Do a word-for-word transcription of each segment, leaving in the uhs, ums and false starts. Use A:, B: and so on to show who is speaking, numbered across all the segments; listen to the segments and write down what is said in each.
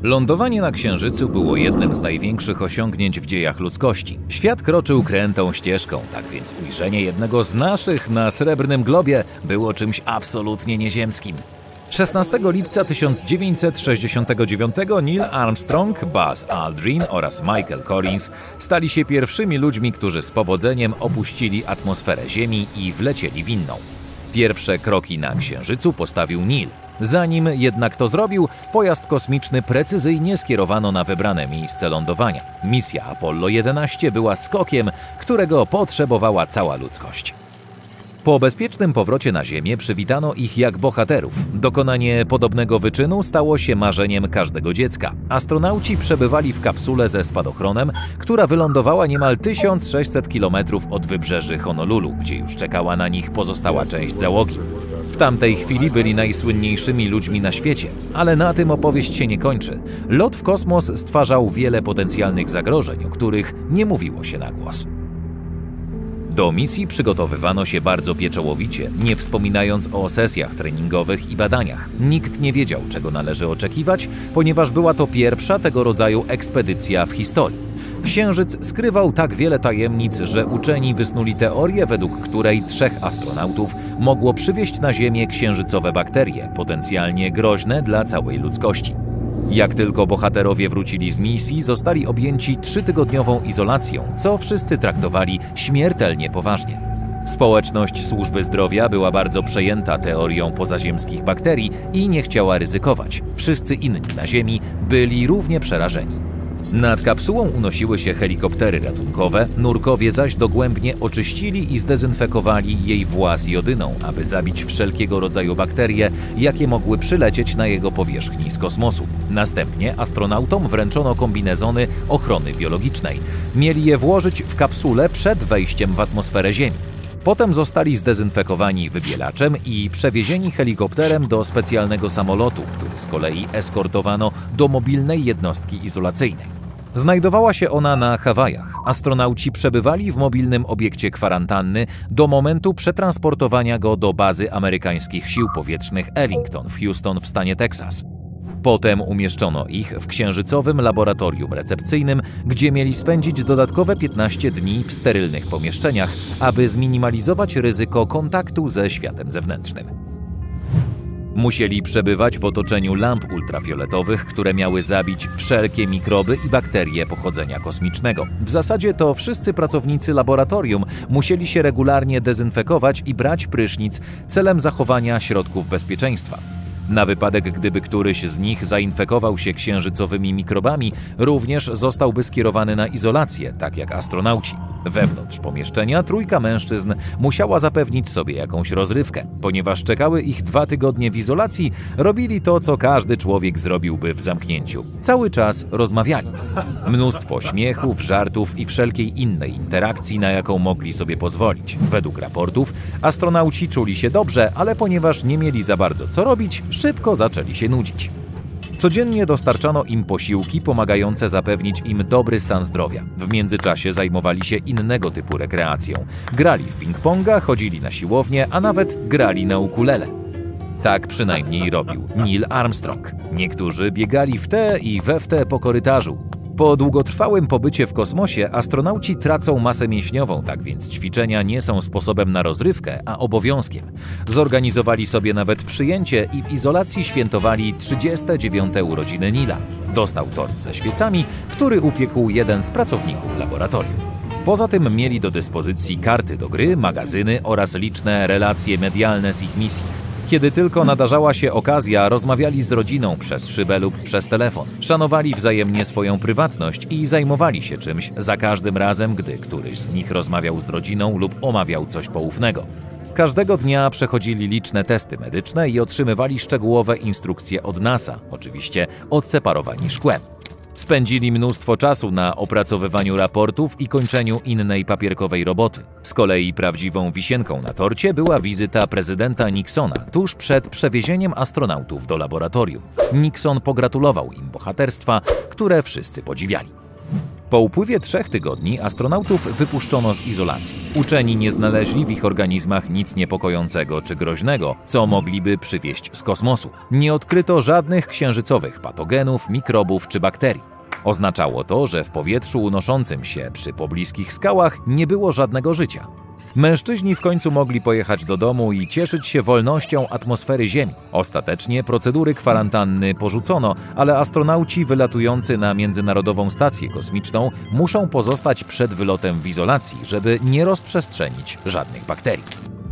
A: Lądowanie na Księżycu było jednym z największych osiągnięć w dziejach ludzkości. Świat kroczył krętą ścieżką, tak więc ujrzenie jednego z naszych na srebrnym globie było czymś absolutnie nieziemskim. szesnastego lipca tysiąc dziewięćset sześćdziesiątego dziewiątego Neil Armstrong, Buzz Aldrin oraz Michael Collins stali się pierwszymi ludźmi, którzy z powodzeniem opuścili atmosferę Ziemi i wlecieli w inną. Pierwsze kroki na Księżycu postawił Neil. Zanim jednak to zrobił, pojazd kosmiczny precyzyjnie skierowano na wybrane miejsce lądowania. Misja Apollo jedenaście była skokiem, którego potrzebowała cała ludzkość. Po bezpiecznym powrocie na Ziemię przywitano ich jak bohaterów. Dokonanie podobnego wyczynu stało się marzeniem każdego dziecka. Astronauci przebywali w kapsule ze spadochronem, która wylądowała niemal tysiąc sześćset kilometrów od wybrzeży Honolulu, gdzie już czekała na nich pozostała część załogi. W tamtej chwili byli najsłynniejszymi ludźmi na świecie, ale na tym opowieść się nie kończy. Lot w kosmos stwarzał wiele potencjalnych zagrożeń, o których nie mówiło się na głos. Do misji przygotowywano się bardzo pieczołowicie, nie wspominając o sesjach treningowych i badaniach. Nikt nie wiedział, czego należy oczekiwać, ponieważ była to pierwsza tego rodzaju ekspedycja w historii. Księżyc skrywał tak wiele tajemnic, że uczeni wysnuli teorię, według której trzech astronautów mogło przywieźć na Ziemię księżycowe bakterie, potencjalnie groźne dla całej ludzkości. Jak tylko bohaterowie wrócili z misji, zostali objęci trzytygodniową izolacją, co wszyscy traktowali śmiertelnie poważnie. Społeczność służby zdrowia była bardzo przejęta teorią pozaziemskich bakterii i nie chciała ryzykować. Wszyscy inni na Ziemi byli równie przerażeni. Nad kapsułą unosiły się helikoptery ratunkowe, nurkowie zaś dogłębnie oczyścili i zdezynfekowali jej włas jodyną, aby zabić wszelkiego rodzaju bakterie, jakie mogły przylecieć na jego powierzchni z kosmosu. Następnie astronautom wręczono kombinezony ochrony biologicznej. Mieli je włożyć w kapsulę przed wejściem w atmosferę Ziemi. Potem zostali zdezynfekowani wybielaczem i przewiezieni helikopterem do specjalnego samolotu, który z kolei eskortowano do mobilnej jednostki izolacyjnej. Znajdowała się ona na Hawajach. Astronauci przebywali w mobilnym obiekcie kwarantanny do momentu przetransportowania go do bazy amerykańskich sił powietrznych Ellington w Houston w stanie Teksas. Potem umieszczono ich w księżycowym laboratorium recepcyjnym, gdzie mieli spędzić dodatkowe piętnaście dni w sterylnych pomieszczeniach, aby zminimalizować ryzyko kontaktu ze światem zewnętrznym. Musieli przebywać w otoczeniu lamp ultrafioletowych, które miały zabić wszelkie mikroby i bakterie pochodzenia kosmicznego. W zasadzie to wszyscy pracownicy laboratorium musieli się regularnie dezynfekować i brać prysznic celem zachowania środków bezpieczeństwa. Na wypadek, gdyby któryś z nich zainfekował się księżycowymi mikrobami, również zostałby skierowany na izolację, tak jak astronauci. Wewnątrz pomieszczenia trójka mężczyzn musiała zapewnić sobie jakąś rozrywkę. Ponieważ czekały ich dwa tygodnie w izolacji, robili to, co każdy człowiek zrobiłby w zamknięciu. Cały czas rozmawiali. Mnóstwo śmiechów, żartów i wszelkiej innej interakcji, na jaką mogli sobie pozwolić. Według raportów astronauci czuli się dobrze, ale ponieważ nie mieli za bardzo co robić, szybko zaczęli się nudzić. Codziennie dostarczano im posiłki pomagające zapewnić im dobry stan zdrowia. W międzyczasie zajmowali się innego typu rekreacją. Grali w ping-ponga, chodzili na siłownię, a nawet grali na ukulele. Tak przynajmniej robił Neil Armstrong. Niektórzy biegali w te i we w te po korytarzu. Po długotrwałym pobycie w kosmosie astronauci tracą masę mięśniową, tak więc ćwiczenia nie są sposobem na rozrywkę, a obowiązkiem. Zorganizowali sobie nawet przyjęcie i w izolacji świętowali trzydzieste dziewiąte urodziny Neila. Dostał tort ze świecami, który upiekł jeden z pracowników laboratorium. Poza tym mieli do dyspozycji karty do gry, magazyny oraz liczne relacje medialne z ich misji. Kiedy tylko nadarzała się okazja, rozmawiali z rodziną przez szybę lub przez telefon. Szanowali wzajemnie swoją prywatność i zajmowali się czymś za każdym razem, gdy któryś z nich rozmawiał z rodziną lub omawiał coś poufnego. Każdego dnia przechodzili liczne testy medyczne i otrzymywali szczegółowe instrukcje od NASA, oczywiście odseparowani szkłem. Spędzili mnóstwo czasu na opracowywaniu raportów i kończeniu innej papierkowej roboty. Z kolei prawdziwą wisienką na torcie była wizyta prezydenta Nixona tuż przed przewiezieniem astronautów do laboratorium. Nixon pogratulował im bohaterstwa, które wszyscy podziwiali. Po upływie trzech tygodni astronautów wypuszczono z izolacji. Uczeni nie znaleźli w ich organizmach nic niepokojącego czy groźnego, co mogliby przywieźć z kosmosu. Nie odkryto żadnych księżycowych patogenów, mikrobów czy bakterii. Oznaczało to, że w powietrzu unoszącym się przy pobliskich skałach nie było żadnego życia. Mężczyźni w końcu mogli pojechać do domu i cieszyć się wolnością atmosfery Ziemi. Ostatecznie procedury kwarantanny porzucono, ale astronauci wylatujący na Międzynarodową Stację Kosmiczną muszą pozostać przed wylotem w izolacji, żeby nie rozprzestrzenić żadnych bakterii.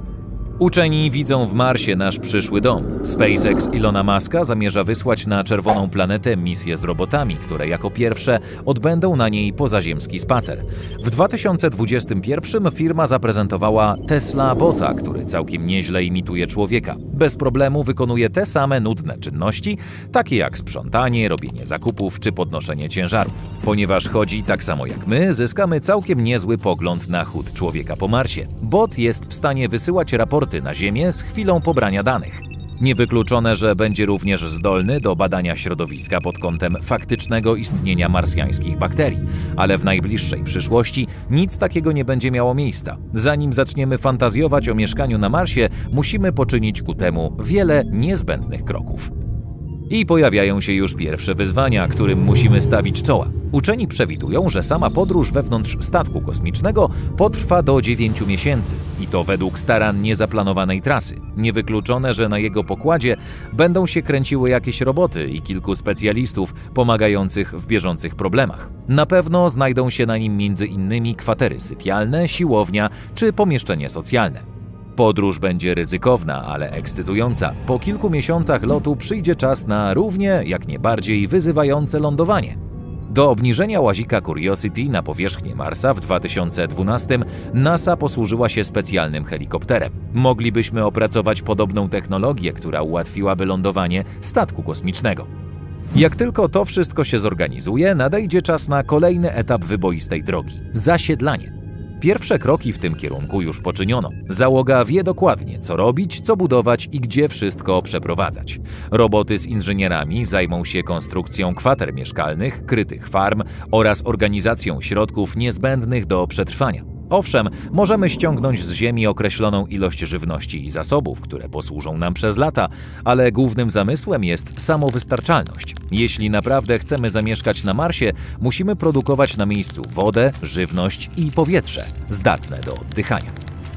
A: Uczeni widzą w Marsie nasz przyszły dom. SpaceX Ilona Muska zamierza wysłać na czerwoną planetę misję z robotami, które jako pierwsze odbędą na niej pozaziemski spacer. W dwa tysiące dwudziestym pierwszym firma zaprezentowała Tesla Bota, który całkiem nieźle imituje człowieka. Bez problemu wykonuje te same nudne czynności, takie jak sprzątanie, robienie zakupów czy podnoszenie ciężarów. Ponieważ chodzi tak samo jak my, zyskamy całkiem niezły pogląd na chód człowieka po Marsie. Bot jest w stanie wysyłać raporty na Ziemię z chwilą pobrania danych. Niewykluczone, że będzie również zdolny do badania środowiska pod kątem faktycznego istnienia marsjańskich bakterii, ale w najbliższej przyszłości nic takiego nie będzie miało miejsca. Zanim zaczniemy fantazjować o mieszkaniu na Marsie, musimy poczynić ku temu wiele niezbędnych kroków. I pojawiają się już pierwsze wyzwania, którym musimy stawić czoła. Uczeni przewidują, że sama podróż wewnątrz statku kosmicznego potrwa do dziewięciu miesięcy i to według starannie zaplanowanej trasy. Niewykluczone, że na jego pokładzie będą się kręciły jakieś roboty i kilku specjalistów pomagających w bieżących problemach. Na pewno znajdą się na nim między innymi kwatery sypialne, siłownia czy pomieszczenie socjalne. Podróż będzie ryzykowna, ale ekscytująca. Po kilku miesiącach lotu przyjdzie czas na równie, jak nie bardziej wyzywające lądowanie. Do obniżenia łazika Curiosity na powierzchnię Marsa w dwa tysiące dwunastym NASA posłużyła się specjalnym helikopterem. Moglibyśmy opracować podobną technologię, która ułatwiłaby lądowanie statku kosmicznego. Jak tylko to wszystko się zorganizuje, nadejdzie czas na kolejny etap wyboistej drogi – zasiedlanie. Pierwsze kroki w tym kierunku już poczyniono. Załoga wie dokładnie, co robić, co budować i gdzie wszystko przeprowadzać. Roboty z inżynierami zajmą się konstrukcją kwater mieszkalnych, krytych farm oraz organizacją środków niezbędnych do przetrwania. Owszem, możemy ściągnąć z Ziemi określoną ilość żywności i zasobów, które posłużą nam przez lata, ale głównym zamysłem jest samowystarczalność. Jeśli naprawdę chcemy zamieszkać na Marsie, musimy produkować na miejscu wodę, żywność i powietrze, zdatne do oddychania.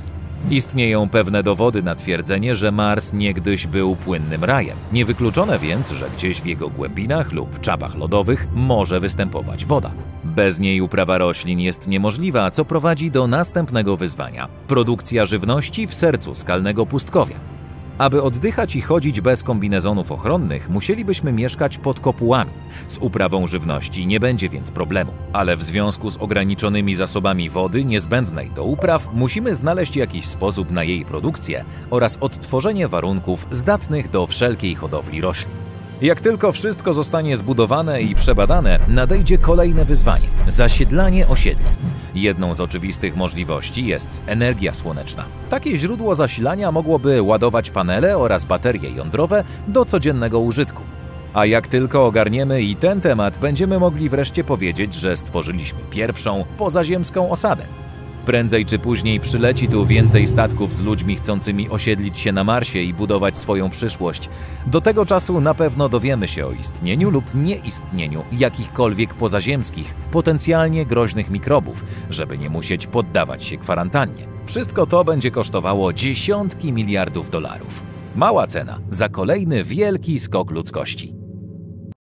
A: Istnieją pewne dowody na twierdzenie, że Mars niegdyś był płynnym rajem. Niewykluczone więc, że gdzieś w jego głębinach lub czapach lodowych może występować woda. Bez niej uprawa roślin jest niemożliwa, co prowadzi do następnego wyzwania – produkcja żywności w sercu skalnego pustkowia. Aby oddychać i chodzić bez kombinezonów ochronnych, musielibyśmy mieszkać pod kopułami. Z uprawą żywności nie będzie więc problemu, ale w związku z ograniczonymi zasobami wody niezbędnej do upraw musimy znaleźć jakiś sposób na jej produkcję oraz odtworzenie warunków zdatnych do wszelkiej hodowli roślin. Jak tylko wszystko zostanie zbudowane i przebadane, nadejdzie kolejne wyzwanie – zasiedlanie osiedli. Jedną z oczywistych możliwości jest energia słoneczna. Takie źródło zasilania mogłoby ładować panele oraz baterie jądrowe do codziennego użytku. A jak tylko ogarniemy i ten temat, będziemy mogli wreszcie powiedzieć, że stworzyliśmy pierwszą pozaziemską osadę. Prędzej czy później przyleci tu więcej statków z ludźmi chcącymi osiedlić się na Marsie i budować swoją przyszłość. Do tego czasu na pewno dowiemy się o istnieniu lub nieistnieniu jakichkolwiek pozaziemskich, potencjalnie groźnych mikrobów, żeby nie musieć poddawać się kwarantannie. Wszystko to będzie kosztowało dziesiątki miliardów dolarów. Mała cena za kolejny wielki skok ludzkości.